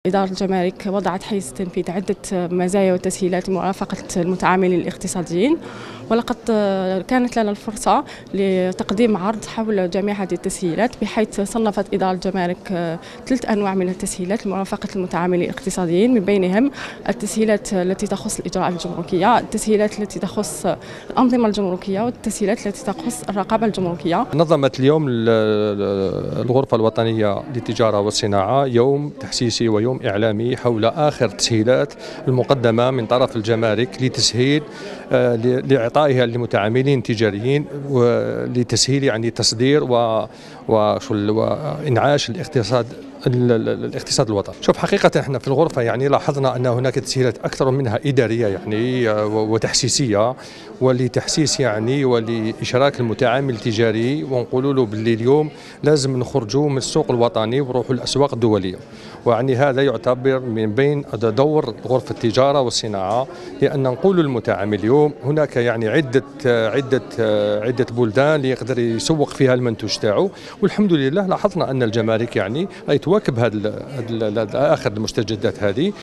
إدارة الجمارك وضعت حيز التنفيذ عدة مزايا وتسهيلات لمرافقة المتعاملين الاقتصاديين، ولقد كانت لنا الفرصة لتقديم عرض حول جميع هذه التسهيلات، بحيث صنفت إدارة الجمارك 3 أنواع من التسهيلات لمرافقة المتعاملين الاقتصاديين، من بينهم التسهيلات التي تخص الإجراءات الجمركية، التسهيلات التي تخص الأنظمة الجمركية، والتسهيلات التي تخص الرقابة الجمركية. نظمت اليوم الغرفة الوطنية للتجارة والصناعة يوم تحسيسي ويوم إعلامي حول آخر التسهيلات المقدمة من طرف الجمارك لتسهيل لإعطائها للمتعاملين التجاريين، ولتسهيل يعني تصدير وإنعاش الاقتصاد الوطني. شوف، حقيقة احنا في الغرفة يعني لاحظنا أن هناك تسهيلات أكثر منها إدارية يعني وتحسيسية، ولتحسيس يعني ولإشراك المتعامل التجاري، ونقولوا له باللي اليوم لازم نخرجوا من السوق الوطني ونروحوا للأسواق الدولية. ويعني هذا يعتبر من بين دور غرفة التجارة والصناعة، لأن نقول للمتعامل اليوم هناك يعني عدة بلدان اللي يقدر يسوق فيها المنتوج تاعو، والحمد لله لاحظنا أن الجمارك يعني تواكب هذه آخر المستجدات هذه.